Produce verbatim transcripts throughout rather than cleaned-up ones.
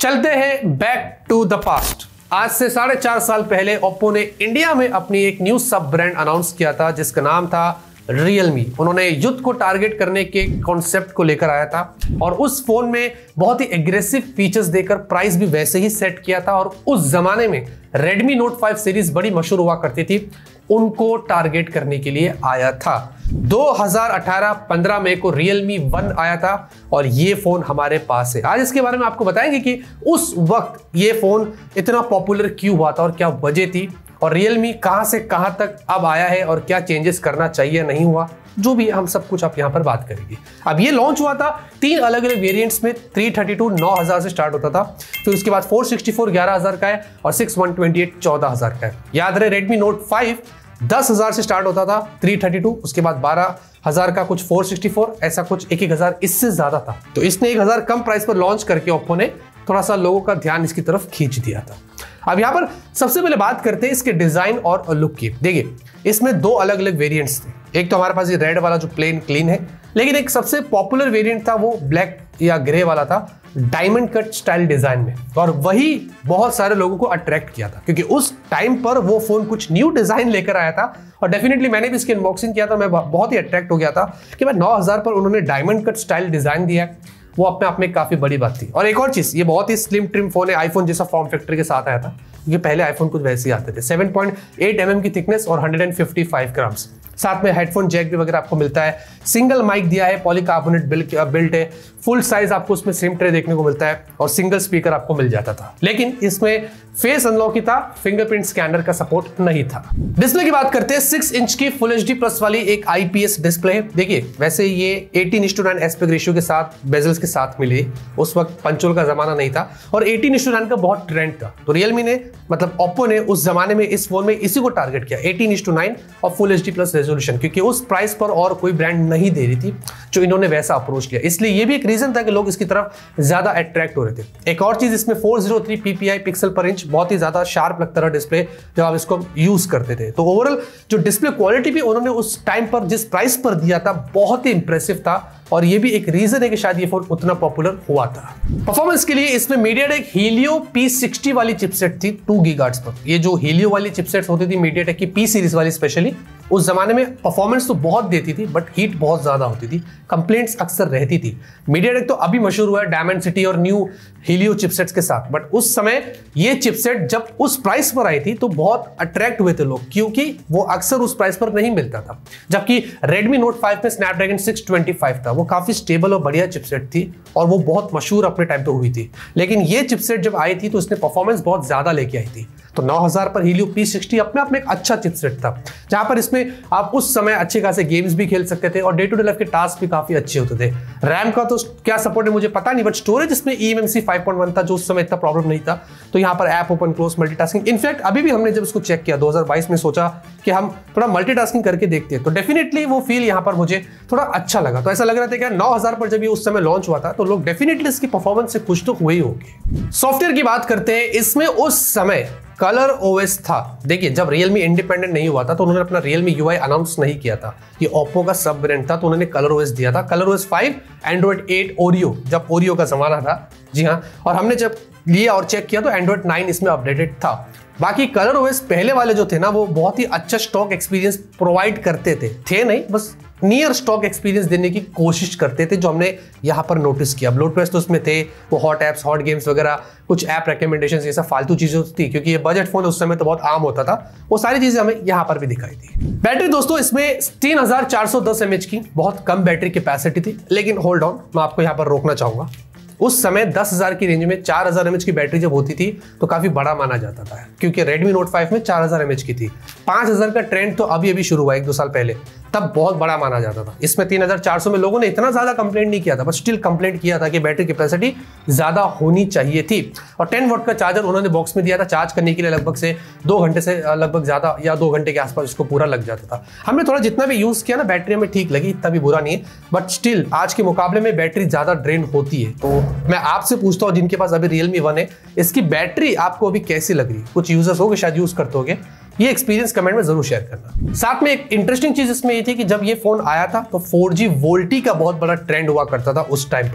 चलते हैं back to the past. आज से साढ़े चार साल पहले ओप्पो ने इंडिया में अपनी एक न्यू सब ब्रांड अनाउंस किया था जिसका नाम था रियलमी। उन्होंने युद्ध को टारगेट करने के कॉन्सेप्ट को लेकर आया था और उस फोन में बहुत ही एग्रेसिव फीचर्स देकर प्राइस भी वैसे ही सेट किया था। और उस जमाने में रेडमी नोट फाइव सीरीज बड़ी मशहूर हुआ करती थी, उनको टारगेट करने के लिए आया था। दो हज़ार अठारह पंद्रह में को रियलमी वन आया था और ये फोन हमारे पास है। आज इसके बारे में आपको बताएंगे कि उस वक्त ये फोन इतना पॉपुलर क्यों हुआ था और क्या वजह थी, और रियलमी कहां से कहां तक अब आया है और क्या चेंजेस करना चाहिए नहीं हुआ, जो भी हम सब कुछ आप यहां पर बात करेंगे। अब ये लॉन्च हुआ था तीन अलग अलग वेरिएंट्स में। थ्री थर्टी टू नौ हज़ार से स्टार्ट होता था, फिर उसके बाद फोर सिक्सटी फोर ग्यारह हज़ार का है और सिक्स वन ट्वेंटी एट चौदह हज़ार का है। याद रहे रेडमी नोट फाइव दस हज़ार से स्टार्ट होता था थ्री थर्टी टू, उसके बाद बारह हज़ार का कुछ फोर सिक्सटी फोर, ऐसा कुछ एक एक हज़ार इससे ज्यादा था। तो इसने एक हज़ार कम प्राइस पर लॉन्च करके ओप्पो ने थोड़ा सा लोगों का ध्यान इसकी तरफ खींच दिया था। अब यहाँ पर सबसे पहले बात करते हैं इसके डिजाइन और लुक की। देखिए इसमें दो अलग अलग वेरिएंट्स थे। एक तो हमारे पास ये रेड वाला जो प्लेन क्लीन है, लेकिन एक सबसे पॉपुलर वेरिएंट था वो ब्लैक या ग्रे वाला था, डायमंड कट स्टाइल डिजाइन में, और वही बहुत सारे लोगों को अट्रैक्ट किया था क्योंकि उस टाइम पर वो फोन कुछ न्यू डिजाइन लेकर आया था। और डेफिनेटली मैंने भी इसकी अनबॉक्सिंग किया था, मैं बहुत ही अट्रैक्ट हो गया था कि भाई नौ हज़ार पर उन्होंने डायमंड कट स्टाइल डिजाइन दिया है, वो अपने आप में काफी बड़ी बात थी। और एक और चीज, ये बहुत ही स्लिम ट्रिम फोन है, आईफोन जैसा फॉर्म फैक्टर के साथ आया था क्योंकि पहले आईफोन कुछ वैसे ही आते थे। Seven point eight M M की थिकनेस और one hundred fifty five grams, साथ में हेडफोन जैक भी वगैरह आपको मिलता है। सिंगल माइक दिया है, पॉलीकार्बोनेट बिल्ट है, फुल साइज आपको उसमें सिम ट्रे देखने को मिलता है और सिंगल स्पीकर आपको मिल जाता था। लेकिन इसमें फेस अनलॉक ही था, फिंगरप्रिंट स्कैनर का सपोर्ट नहीं था। डिस्प्ले की बात करते हैं, सिक्स इंच की फुल एच डी प्लस वाली एक आईपीएस डिस्प्ले है। देखिए वैसे ये eighteen is to nine aspect ratio के साथ बेजल्स के साथ मिली, उस वक्त पंचोल का जमाना नहीं था और एटीन इस टू नाइन का बहुत ट्रेंड था। तो रियलमी ने मतलब ओप्पो ने उस जमाने में इस फोन में इसी को टारगेट किया, एटीन इस टू नाइन और full H D plus resolution, क्योंकि उस प्राइस पर और कोई ब्रांड नहीं दे रही थी जो इन्होंने वैसा अप्रोच किया। इसलिए ये भी एक रीजन था कि लोग इसकी तरफ ज्यादा अट्रैक्ट हो रहे थे। एक और चीज, इसमें four hundred three PPI pixel per inch, बहुत ही ज्यादा शार्प लगता रहा डिस्प्ले जब आप इसको यूज करते थे। तो ओवरऑल जो डिस्प्ले क्वालिटी भी उन्होंने उस टाइम पर जिस प्राइस पर दिया था बहुत ही इंप्रेसिव था और ये भी एक रीजन है कि शायद ये फोन उतना पॉपुलर हुआ था। परफॉर्मेंस के लिए इसमें मीडियाटेक हीलियो पी सिक्सटी वाली चिपसेट थी टू गीगाहर्ट्ज पर। ये जो हीलियो वाली चिपसेट होती थी मीडियाटेक की पी सीरीज वाली स्पेशली, उस जमाने में परफॉर्मेंस तो बहुत देती थी बट हीट बहुत ज्यादा होती थी, कंप्लेंट्स अक्सर रहती थी। मीडियाटेक तो अभी मशहूर हुआ है डायमेंसिटी और न्यू हीलियो चिपसेट्स के साथ, बट उस समय ये चिपसेट जब उस प्राइस पर आई थी तो बहुत अट्रैक्ट हुए थे लोग क्योंकि वो अक्सर उस प्राइस पर नहीं मिलता था। जबकि रेडमी नोट फाइव में स्नैपड्रैगन सिक्स ट्वेंटी फाइव था, वो काफी स्टेबल और बढ़िया चिपसेट थी और वो बहुत मशहूर अपने टाइम पे हुई थी। लेकिन ये चिपसेट जब आई थी तो इसने परफॉर्मेंस बहुत ज्यादा लेके आई थी। तो नौ हज़ार पर हीलियो पी सिक्सटी अपने आप में एक अच्छा चिपसेट था जहां पर इसमें आप उस समय अच्छे खासे गेम्स भी खेल सकते थे और डे टू डे लाइफ के टास्क भी काफी अच्छे होते थे। रैम का तो क्या सपोर्ट है मुझे पता नहीं, बट स्टोरेज इसमें E M M C five point one था जो उस समय इतना प्रॉब्लम नहीं था। तो यहाँ पर app open close multitasking, in fact अभी भी हमने जब इसको चेक किया दो हज़ार बाईस में सोचा कि हम थोड़ा मल्टीटास्किंग करके देखते हैं तो डेफिनेटली वो फील यहाँ पर मुझे थोड़ा अच्छा लगा। तो ऐसा लग रहा था कि नौ हज़ार पर जब ये उस समय लॉन्च हुआ था तो लोग डेफिनेटली इसकी परफॉर्मेंस से खुश तो हुए ही होंगे। सॉफ्टवेयर की बात करते हैं, इसमें उस समय कलर ओएस था। देखिए जब रियलमी इंडिपेंडेंट नहीं हुआ था तो उन्होंने अपना रियलमी यूआई अनाउंस नहीं किया था, ये ओप्पो का सब ब्रांड था तो उन्होंने कलर ओएस दिया था। Colour OS five, Android eight, Oreo, जब ओरियो का जमाना था, जी हाँ, और हमने जब लिया और चेक किया तो एंड्रॉइड नाइन इसमें अपडेटेड था। बाकी कलर ओएस पहले वाले जो थे ना वो बहुत ही अच्छा स्टॉक एक्सपीरियंस प्रोवाइड करते थे थे नहीं बस नियर स्टॉक एक्सपीरियंस देने की कोशिश करते थे, जो हमने यहाँ पर नोटिस किया। ब्लोटवेयर तो उसमें थे, वो हॉट एप्स, हॉट गेम्स वगैरह, कुछ ऐप रिकमेंडेशंस, ये सब फालतू चीजें थी क्योंकि ये बजट फोन उस समय तो बहुत आम होता था। वो सारी चीजें हमें यहाँ पर भी दिखाई थी। बैटरी दोस्तों इसमें तीन हज़ार चार सौ दस एमएच की बहुत कम बैटरी कैपेसिटी थी, लेकिन होल्ड ऑन, मैं आपको यहाँ पर रोकना चाहूंगा। उस समय दस हज़ार की रेंज में चार हज़ार एमएच की बैटरी जब होती थी तो काफी बड़ा माना जाता था क्योंकि रेडमी नोट फाइव में चार हज़ार एमएच की थी। पाँच हज़ार का ट्रेंड तो अभी अभी शुरू हुआ एक दो साल पहले, तब बहुत बड़ा माना जाता था। इसमें तीन हज़ार चार सौ में लोगों ने इतना ज्यादा कंप्लेंट नहीं किया था, बट स्टिल कंप्लेंट किया था कि बैटरी कैपेसिटी ज्यादा होनी चाहिए थी। और टेन वॉट का चार्जर उन्होंने बॉक्स में दिया था, चार्ज करने के लिए लगभग से दो घंटे से लगभग ज्यादा या दो घंटे के आसपास उसको पूरा लग जाता था। हमने थोड़ा जितना भी यूज किया ना बैटरी हमें ठीक लगी, इतना भी बुरा नहीं है, बट स्टिल आज के मुकाबले में बैटरी ज्यादा ड्रेन होती है। तो मैं आपसे पूछता हूँ जिनके पास अभी रियलमी वन है, इसकी बैटरी आपको अभी कैसी लग रही है? कुछ यूजर्स हो शायद यूज करते होंगे, ये एक्सपीरियंस कमेंट में जरूर शेयर करना। साथ में एक इंटरेस्टिंग चीज इसमें ये थी कि जब ये फोन आया था तो फोर जी वोल्टी का बहुत बड़ा ट्रेंड हुआ करता था उस टाइम पर।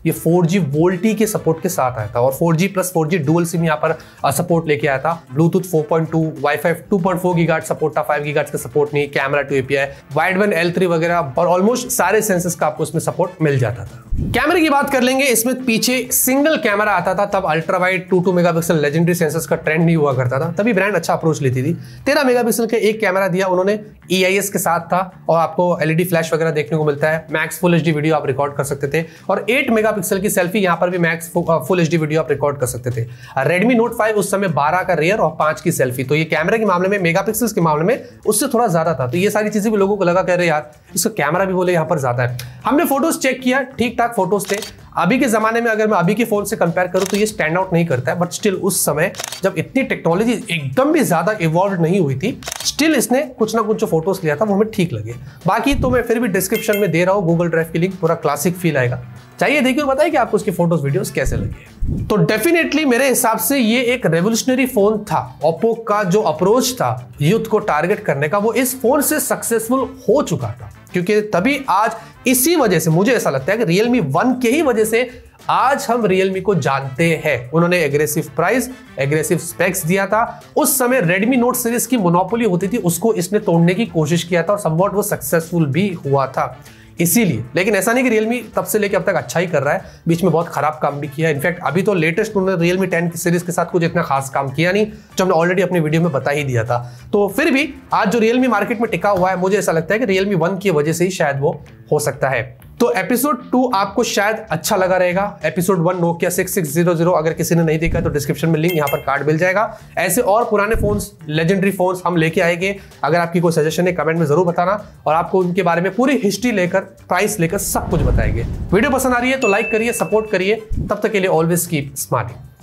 ये फोर जी वोल्टी के सपोर्ट के साथ आया था और four G plus four G dual SIM यहाँ पर सपोर्ट लेके आया था। Bluetooth four point two, WiFi two point four gigahertz support था, फाइव गीगाहर्ट्ज का सपोर्ट नहीं, camera two API, wideband L three वगैरह और ऑलमोस्ट सारे सेंसर्स का आपको इसमें सपोर्ट मिल जाता था। कैमरे की बात कर लेंगे, इसमें पीछे सिंगल कैमरा आता था, तब ultra wide two two megapixel legendary sensors का ट्रेंड नहीं हुआ करता था, तभी ब्रांड अच्छा अप्रोच लेती थी। तेरह मेगापिक्सल का एक कैमरा दिया उन्होंने, ई आई एस के साथ था और आपको एलईडी फ्लैश वगैरह देखने को मिलता है, मैक्स फुल एचडी वीडियो आप रिकॉर्ड कर सकते थे और एट मेगापिक्सल की सेल्फी यहां पर भी मैक्स फुल एचडी वीडियो आप रिकॉर्ड कर सकते थे। रेडमी नोट फाइव उस समय बारह का रियर और पांच की सेल्फी, तो ये कैमरे के मामले में मेगापिक्सल्स के मामले में उससे थोड़ा ज्यादा था। तो ये सारी चीजें भी लोगों को लगा, कह रहे यार इसका कैमरा भी बोले यहां पर ज्यादा है। हमने फोटोज चेक किया, ठीक ठाक फोटोज थे। अभी के जमाने में अगर मैं अभी के फोन से कंपेयर करूं तो ये स्टैंड आउट नहीं करता है, बट स्टिल उस समय जब इतनी टेक्नोलॉजी एकदम भी ज्यादा इवॉल्व नहीं हुई थी, स्टिल इसने कुछ ना कुछ जो फोटोज लिया था वो हमें ठीक लगे। बाकी तो मैं फिर भी डिस्क्रिप्शन में दे रहा हूं गूगल ड्राइव की लिंक, पूरा क्लासिक फील आएगा, चाहिए देखिए और बताइए कि आपको उसकी फोटोज वीडियोस कैसे लगे। तो डेफिनेटली मेरे हिसाब से ये एक रेवोल्यूशनरी फोन था। ओप्पो का जो अप्रोच था यूथ को टारगेट करने का, वो इस फोन से सक्सेसफुल हो चुका था, क्योंकि तभी आज इसी वजह से मुझे ऐसा लगता है कि Realme वन के ही वजह से आज हम Realme को जानते हैं। उन्होंने एग्रेसिव प्राइस, एग्रेसिव स्पेक्स दिया था। उस समय Redmi Note सीरीज की मोनोपोली होती थी, उसको इसने तोड़ने की कोशिश किया था और समवॉट वो सक्सेसफुल भी हुआ था इसीलिए। लेकिन ऐसा नहीं कि Realme तब से लेके अब तक अच्छा ही कर रहा है, बीच में बहुत खराब काम भी किया है। इनफैक्ट अभी तो लेटेस्ट उन्होंने Realme टेन की सीरीज के साथ कुछ इतना खास काम किया नहीं, जो हमने ऑलरेडी अपनी वीडियो में बता ही दिया था। तो फिर भी आज जो Realme मार्केट में टिका हुआ है, मुझे ऐसा लगता है कि Realme वन की वजह से ही शायद वो हो सकता है। तो एपिसोड टू आपको शायद अच्छा लगा रहेगा। Episode one Nokia six six zero zero अगर किसी ने नहीं देखा तो डिस्क्रिप्शन में लिंक यहाँ पर कार्ड मिल जाएगा। ऐसे और पुराने फोन्स, लेजेंडरी फोन्स हम लेके आएंगे। अगर आपकी कोई सजेशन है कमेंट में जरूर बताना और आपको उनके बारे में पूरी हिस्ट्री लेकर, प्राइस लेकर सब कुछ बताएंगे। वीडियो पसंद आ रही है तो लाइक करिए, सपोर्ट करिए। तब तक के लिए ऑलवेज कीप स्माइलिंग।